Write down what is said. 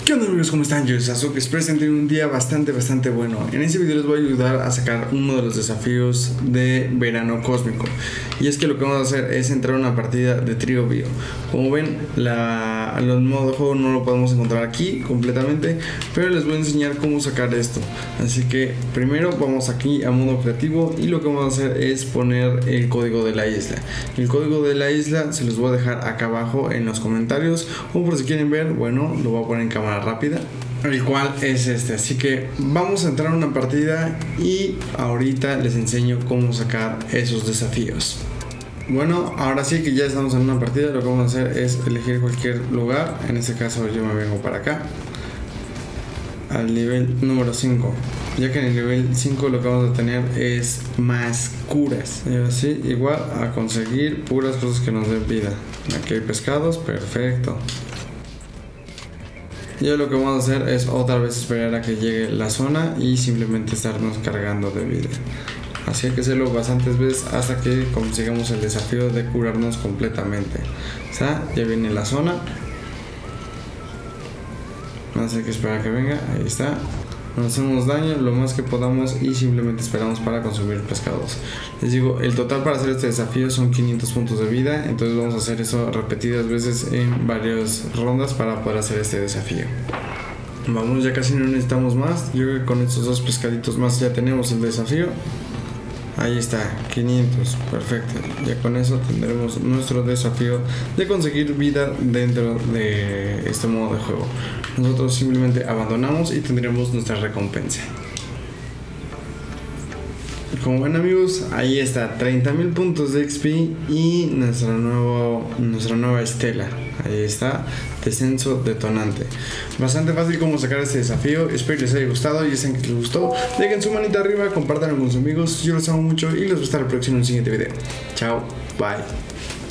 ¿Qué onda amigos? ¿Cómo están? Yo soy Sasuke, espero que tengan un día bastante bueno. En este video les voy a ayudar a sacar uno de los desafíos de verano cósmico. Y es que lo que vamos a hacer es entrar a una partida de trío bio. Como ven, el modo de juego no lo podemos encontrar aquí completamente, pero les voy a enseñar cómo sacar esto. Así que primero vamos aquí a modo creativo y lo que vamos a hacer es poner el código de la isla. El código de la isla se los voy a dejar acá abajo en los comentarios, o por si quieren ver, bueno, lo voy a poner en cámara rápida, el cual es este. Así que vamos a entrar a una partida y ahorita les enseño cómo sacar esos desafíos. Bueno, ahora sí que ya estamos en una partida, lo que vamos a hacer es elegir cualquier lugar. En este caso yo me vengo para acá al nivel número 5, ya que en el nivel 5 lo que vamos a tener es más curas, y así igual a conseguir puras cosas que nos den vida. Aquí hay pescados, perfecto. Ya lo que vamos a hacer es otra vez esperar a que llegue la zona y simplemente estarnos cargando de vida. Así hay que hacerlo bastantes veces hasta que consigamos el desafío de curarnos completamente. O sea, ya viene la zona. Vamos a tener que esperar a que venga. Ahí está. Nos hacemos daño lo más que podamos y simplemente esperamos para consumir pescados. Les digo, el total para hacer este desafío son 500 puntos de vida. Entonces vamos a hacer eso repetidas veces en varias rondas para poder hacer este desafío. Vamos, ya casi no necesitamos más. Yo creo que con estos dos pescaditos más ya tenemos el desafío. Ahí está, 500, perfecto. Ya con eso tendremos nuestro desafío de conseguir vida dentro de este modo de juego. Nosotros simplemente abandonamos y tendremos nuestra recompensa. Como ven amigos, ahí está, 30.000 puntos de XP y nuestra nueva estela. Ahí está, descenso detonante. Bastante fácil como sacar este desafío. Espero que les haya gustado y saben que les gustó, dejen su manita arriba, compártanlo con sus amigos. Yo los amo mucho y les voy a estar el próximo en el siguiente video. Chao, bye.